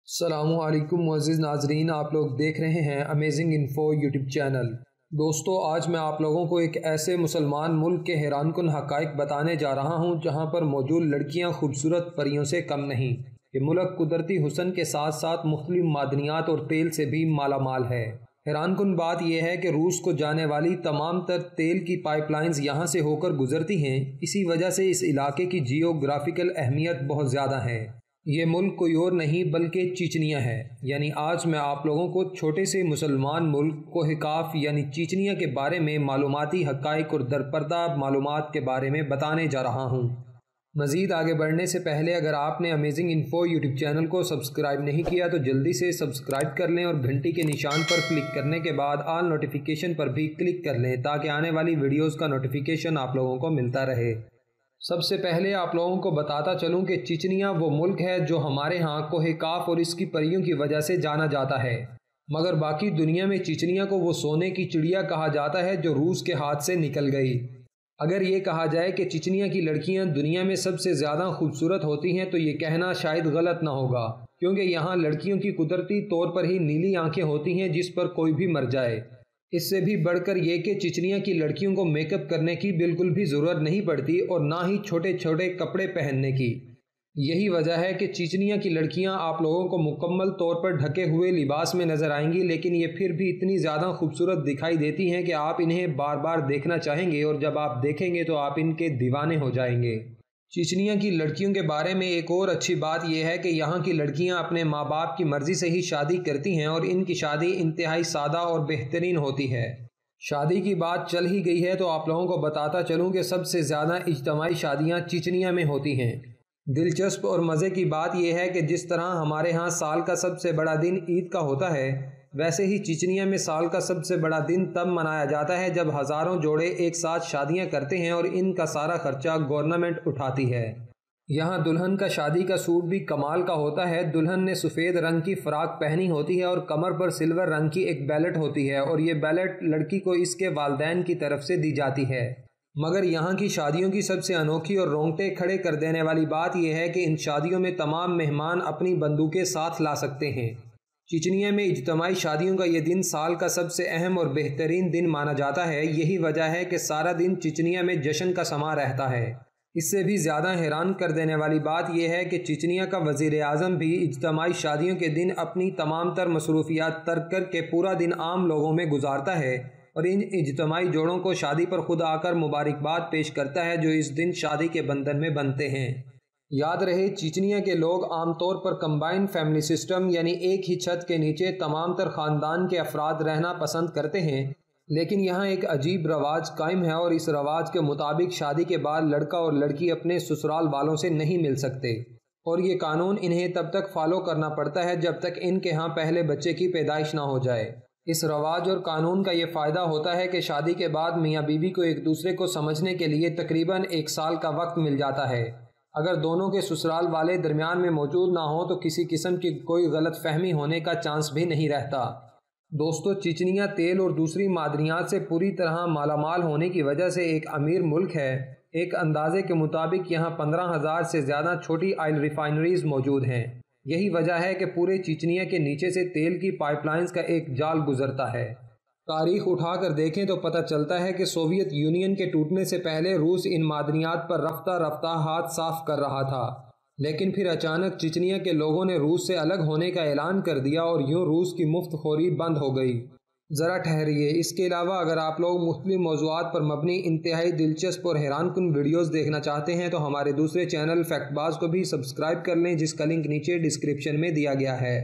السلام علیکم معزز ناظرین، آپ لوگ دیکھ رہے ہیں امیزنگ انفو یوٹیوب چینل۔ دوستو، آج میں آپ لوگوں کو ایک ایسے مسلمان ملک کے حیران کن حقائق بتانے جا رہا ہوں جہاں پر موجود لڑکیاں خوبصورت پریوں سے کم نہیں۔ یہ ملک قدرتی حسن کے ساتھ ساتھ مختلف معدنیات اور تیل سے بھی مالا مال ہے۔ حیران کن بات یہ ہے کہ روس کو جانے والی تمام تر تیل کی پائپ لائنز یہاں سے ہو کر گزرتی ہیں، اسی وجہ سے اس علاقے کی جیوگرافیکل اہمیت بہت زیادہ ہے۔ یہ ملک کوئی اور نہیں بلکہ چیچنیا ہے۔ یعنی آج میں آپ لوگوں کو چھوٹے سے مسلمان ملک کوہ قاف یعنی چیچنیا کے بارے میں معلوماتی حقائق اور درپردہ معلومات کے بارے میں بتانے جا رہا ہوں۔ مزید آگے بڑھنے سے پہلے اگر آپ نے امیزنگ انفو یوٹیوب چینل کو سبسکرائب نہیں کیا تو جلدی سے سبسکرائب کر لیں اور گھنٹی کے نشان پر کلک کرنے کے بعد آل نوٹیفیکیشن پر بھی کلک کر لیں تاکہ آنے والی ویڈیوز کا نوٹیفیکیشن آپ لوگوں کو ملتا رہے۔ سب سے پہلے آپ لوگوں کو بتاتا چلوں کہ چیچنیا وہ ملک ہے جو ہمارے ہاں کوہ قاف اور اس کی پریوں کی وجہ سے جانا جاتا ہے، مگر باقی دنیا میں چیچنیا کو وہ سونے کی چڑیا کہا جاتا ہے جو روس کے ہاتھ سے نکل گئی۔ اگر یہ کہا جائے کہ چیچنیا کی لڑکیاں دنیا میں سب سے زیادہ خوبصورت ہوتی ہیں تو یہ کہنا شاید غلط نہ ہوگا، کیونکہ یہاں لڑکیوں کی قدرتی طور پر ہی نیلی آنکھیں ہوتی ہیں جس پر کوئی بھی مر جائے۔ اس سے بھی بڑھ کر یہ کہ چیچنیا کی لڑکیوں کو میک اپ کرنے کی بالکل بھی ضرورت نہیں پڑتی اور نہ ہی چھوٹے چھوٹے کپڑے پہننے کی۔ یہی وجہ ہے کہ چیچنیا کی لڑکیاں آپ لوگوں کو مکمل طور پر ڈھکے ہوئے لباس میں نظر آئیں گی، لیکن یہ پھر بھی اتنی زیادہ خوبصورت دکھائی دیتی ہیں کہ آپ انہیں بار بار دیکھنا چاہیں گے اور جب آپ دیکھیں گے تو آپ ان کے دیوانے ہو جائیں گے۔ چیچنیا کی لڑکیوں کے بارے میں ایک اور اچھی بات یہ ہے کہ یہاں کی لڑکیاں اپنے ماں باپ کی مرضی سے ہی شادی کرتی ہیں اور ان کی شادی انتہائی سادہ اور بہترین ہوتی ہے۔ شادی کی بات چل ہی گئی ہے تو آپ لوگوں کو بتاتا چلوں کہ سب سے زیادہ اجتماعی شادیاں چیچنیا میں ہوتی ہیں۔ دلچسپ اور مزے کی بات یہ ہے کہ جس طرح ہمارے ہاں سال کا سب سے بڑا دن عید کا ہوتا ہے، ویسے ہی چیچنیا میں سال کا سب سے بڑا دن تب منایا جاتا ہے جب ہزاروں جوڑے ایک ساتھ شادیاں کرتے ہیں اور ان کا سارا خرچہ گورنمنٹ اٹھاتی ہے۔ یہاں دلہن کا شادی کا سوٹ بھی کمال کا ہوتا ہے۔ دلہن نے سفید رنگ کی فراک پہنی ہوتی ہے اور کمر پر سلور رنگ کی ایک بیلٹ ہوتی ہے اور یہ بیلٹ لڑکی کو اس کے والدین کی طرف سے دی جاتی ہے۔ مگر یہاں کی شادیوں کی سب سے انوکھی اور رونگٹے کھڑے کر دینے والی بات یہ ہے کہ ان شادیوں میں تمام مہمان اپنی بندوقیں ساتھ لا سکتے ہیں۔ چیچنیا میں اجتماعی شادیوں کا یہ دن سال کا سب سے اہم اور بہترین دن مانا جاتا ہے۔ یہی وجہ ہے کہ سارا دن چیچنیا میں جشن کا سما رہتا ہے۔ اس سے بھی زیادہ حیران کر دینے والی بات یہ ہے کہ چیچنیا کا وزیر اعظم بھی اجتماعی شادیوں کے دن اپنی تمام تر مصروفیات ترک کر کے پورا دن عام لوگوں میں گزارتا ہے اور ان اجتماعی جوڑوں کو شادی پر خود آ کر مبارکباد پیش کرتا ہے جو اس دن شادی کے بندھن میں بندھتے ہیں۔ یاد رہے، چیچنیا کے لوگ عام طور پر کمبائنڈ فیملی سسٹم یعنی ایک ہی چھت کے نیچے تمام تر خاندان کے افراد رہنا پسند کرتے ہیں، لیکن یہاں ایک عجیب رواج قائم ہے اور اس رواج کے مطابق شادی کے بعد لڑکا اور لڑکی اپنے سسرال والوں سے نہیں مل سکتے اور یہ قانون انہیں تب تک فالو کرنا پڑتا ہے جب تک ان کے ہاں پہلے بچے کی پیدائش نہ ہو جائے۔ اس رواج اور قانون کا یہ فائدہ ہوتا ہے کہ شادی کے بعد میاں بیوی کو ایک دوسرے کو سمجھنے کے لیے تقریباً 1 سال کا وقت مل جاتا ہے۔ اگر دونوں کے سسرال والے درمیان میں موجود نہ ہوں تو کسی قسم کی کوئی غلط فہمی ہونے کا چانس بھی نہیں رہتا۔ دوستو، چیچنیا تیل اور دوسری معدنیات سے پوری طرح مالا مال ہونے کی وجہ سے ایک امیر ملک ہے۔ ایک اندازے کے مطابق یہاں 15,000 سے زیادہ چھوٹی آئل ریفائنریز موجود ہیں۔ یہی وجہ ہے کہ پورے چیچنیا کے نیچے سے تیل کی پائپ لائنز کا ایک جال گزرتا ہے۔ تاریخ اٹھا کر دیکھیں تو پتہ چلتا ہے کہ سوویت یونین کے ٹوٹنے سے پہلے روس ان معدنیات پر رفتہ رفتہ ہاتھ صاف کر رہا تھا، لیکن پھر اچانک چیچنیا کے لوگوں نے روس سے الگ ہونے کا اعلان کر دیا اور یوں روس کی مفت خوری بند ہو گئی۔ ذرا ٹھہریے، اس کے علاوہ اگر آپ لوگ مختلف موضوعات پر مبنی انتہائی دلچسپ اور حیران کن ویڈیوز دیکھنا چاہتے ہیں تو ہمارے دوسرے چینل فیکٹ باز کو بھی سبسکرائب کر لیں جس کا لنک نیچے ڈسکرپشن میں دیا گیا ہے۔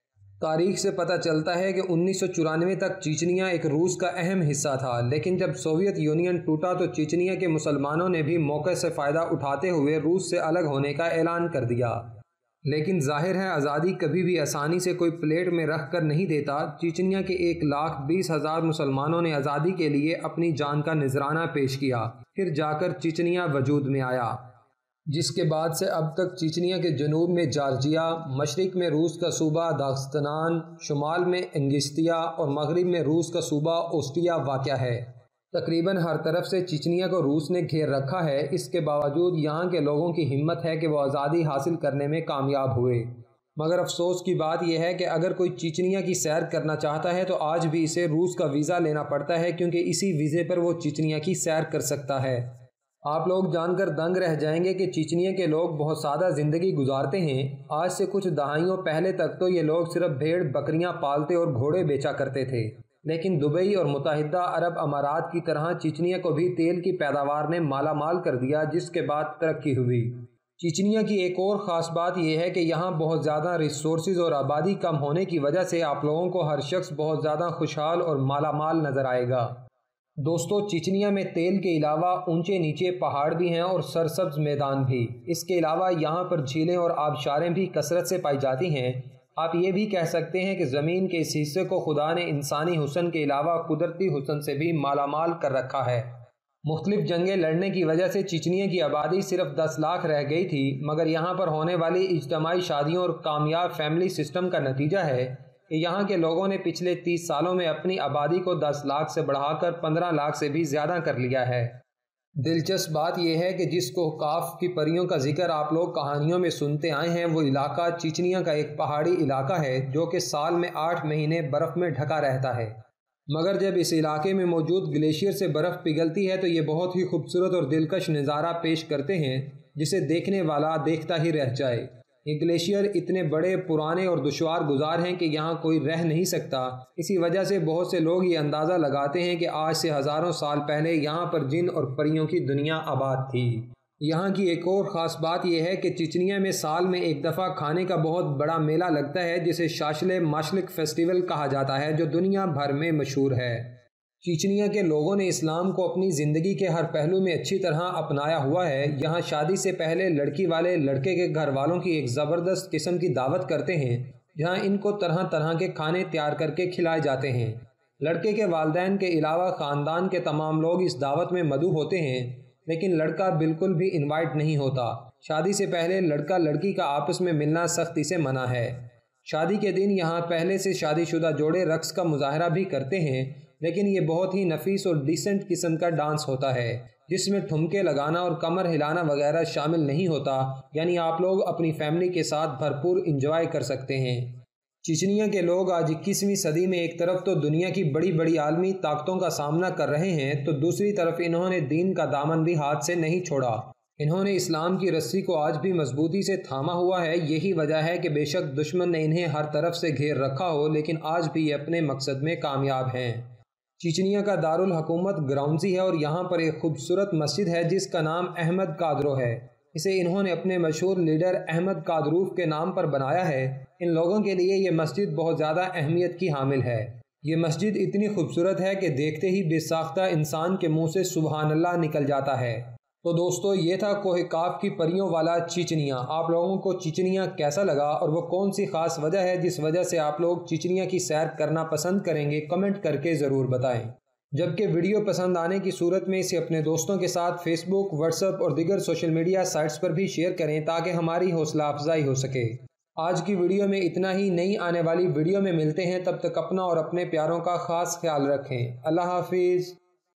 تاریخ سے پتہ چلتا ہے کہ 1994 تک چیچنیا ایک روس کا اہم حصہ تھا، لیکن جب سوویت یونین ٹوٹا تو چیچنیا کے مسلمانوں نے بھی موقع سے فائدہ اٹھاتے ہوئے روس سے الگ ہونے کا اعلان کر دیا۔ لیکن ظاہر ہے آزادی کبھی بھی آسانی سے کوئی پلیٹ میں رکھ کر نہیں دیتا۔ چیچنیا کے 1,20,000 مسلمانوں نے آزادی کے لیے اپنی جان کا نذرانہ پیش کیا، پھر جا کر چیچنیا وجود میں آیا، جس کے بعد سے اب تک چیچنیا کے جنوب میں جارجیا، مشرق میں روس کا صوبہ داغستان، شمال میں انگشتیا اور مغرب میں روس کا صوبہ اوسٹیا واقع ہے۔ تقریباً ہر طرف سے چیچنیا کو روس نے گھیر رکھا ہے۔ اس کے باوجود یہاں کے لوگوں کی ہمت ہے کہ وہ آزادی حاصل کرنے میں کامیاب ہوئے، मगर अफसोस की बात यह है कि अगर कोई चीचनिया की सैर करना चाहता है तो आज भी इसे रूस का वीज़ा लेना पड़ता है, क्योंकि इसी वीज़े पर वो चीचनिया की सैर कर सकता है। आप लोग जानकर दंग रह जाएंगे कि चीचनिया के लोग बहुत सादा ज़िंदगी गुजारते हैं। आज से कुछ दहाइयों पहले तक तो ये लोग सिर्फ भेड़ बकरियां पालते और घोड़े बेचा करते थे, लेकिन दुबई और मुत्तहिदा अरब अमारात की तरह चीचनिया को भी तेल की पैदावार ने माला माल कर दिया, जिसके बाद तरक्की हुई। चीचनिया की एक और ख़ास बात यह है कि यहाँ बहुत ज़्यादा रिसोर्सेज और आबादी कम होने की वजह से आप लोगों को हर शख्स बहुत ज़्यादा खुशहाल और माला माल नज़र आएगा। दोस्तों, चीचनिया में तेल के अलावा ऊंचे नीचे पहाड़ भी हैं और सरसब्ज मैदान भी। इसके अलावा यहाँ पर झीलें और आबशारें भी कसरत से पाई जाती हैं। आप ये भी कह सकते हैं कि ज़मीन के इस हिस्से को खुदा ने इंसानी हुस्न के अलावा कुदरती हुस्न से भी मालामाल कर रखा है। मुख्तलिफ जंगें लड़ने की वजह से चीचनिया की आबादी सिर्फ 10 लाख रह गई थी, मगर यहाँ पर होने वाली इज्तमाई शादियों और कामयाब फैमिली सिस्टम का नतीजा है कि यहाँ के लोगों ने पिछले 30 सालों में अपनी आबादी को 10 लाख से बढ़ाकर 15 लाख से भी ज़्यादा कर लिया है। दिलचस्प बात यह है कि जिस कोहकाफ की परियों का जिक्र आप लोग कहानियों में सुनते आए हैं, वो इलाका चीचनिया का एक पहाड़ी इलाका है जो कि साल में 8 महीने बर्फ़ में ढका रहता है। मगर जब इस इलाके में मौजूद ग्लेशियर से बर्फ़ पिघलती है तो ये बहुत ही खूबसूरत और दिलकश नज़ारा पेश करते हैं, जिसे देखने वाला देखता ही रह जाए। ये ग्लेशियर इतने बड़े, पुराने और दुश्वार गुजार हैं कि यहाँ कोई रह नहीं सकता। इसी वजह से बहुत से लोग ये अंदाज़ा लगाते हैं कि आज से हज़ारों साल पहले यहाँ पर जिन और परियों की दुनिया आबाद थी। यहाँ की एक और ख़ास बात यह है कि चीचनिया में साल में एक दफ़ा खाने का बहुत बड़ा मेला लगता है, जिसे शाशले माशलिक फेस्टिवल कहा जाता है, जो दुनिया भर में मशहूर है। चीचनिया के लोगों ने इस्लाम को अपनी ज़िंदगी के हर पहलू में अच्छी तरह अपनाया हुआ है। यहाँ शादी से पहले लड़की वाले लड़के के घर वालों की एक ज़बरदस्त किस्म की दावत करते हैं, जहाँ इनको तरह तरह के खाने तैयार करके खिलाए जाते हैं। लड़के के वालिदैन के अलावा ख़ानदान के तमाम लोग इस दावत में मदऊ होते हैं, लेकिन लड़का बिल्कुल भी इनवाइट नहीं होता। शादी से पहले लड़का लड़की का आपस में मिलना सख्ती से मना है। शादी के दिन यहाँ पहले से शादीशुदा जोड़े रक्स का मुजाहरा भी करते हैं, लेकिन ये बहुत ही नफीस और डिसेंट किस्म का डांस होता है, जिसमें ठुमके लगाना और कमर हिलाना वगैरह शामिल नहीं होता। यानी आप लोग अपनी फैमिली के साथ भरपूर इंजॉय कर सकते हैं। चीचनिया के लोग आज 21वीं सदी में एक तरफ तो दुनिया की बड़ी बड़ी आलमी ताकतों का सामना कर रहे हैं, तो दूसरी तरफ इन्होंने दीन का दामन भी हाथ से नहीं छोड़ा। इन्होंने इस्लाम की रस्सी को आज भी मजबूती से थामा हुआ है। यही वजह है कि बेशक दुश्मन ने इन्हें हर तरफ से घेर रखा हो, लेकिन आज भी ये अपने मकसद में कामयाब हैं। चीचनिया का दारुल हुकूमत ग्राउंजी है और यहाँ पर एक खूबसूरत मस्जिद है जिसका नाम अहमद कादरो है। इसे इन्होंने अपने मशहूर लीडर अहमद कादरूफ के नाम पर बनाया है। इन लोगों के लिए ये मस्जिद बहुत ज़्यादा अहमियत की हामिल है। ये मस्जिद इतनी खूबसूरत है कि देखते ही बेसाख्ता इंसान के मुंह से सुबहान अल्लाह निकल जाता है। तो दोस्तों, ये था कोहकाफ की परियों वाला चीचनिया। आप लोगों को चीचनिया कैसा लगा और वो कौन सी ख़ास वजह है जिस वजह से आप लोग चीचनिया की सैर करना पसंद करेंगे, कमेंट करके ज़रूर बताएं। जबकि वीडियो पसंद आने की सूरत में इसे अपने दोस्तों के साथ फेसबुक, व्हाट्सएप और दीगर सोशल मीडिया साइट्स पर भी शेयर करें ताकि हमारी हौसला अफजाई हो सके। आज की वीडियो में इतना ही। नई आने वाली वीडियो में मिलते हैं, तब तक अपना और अपने प्यारों का ख़ास ख्याल रखें। अल्लाह हाफिज़।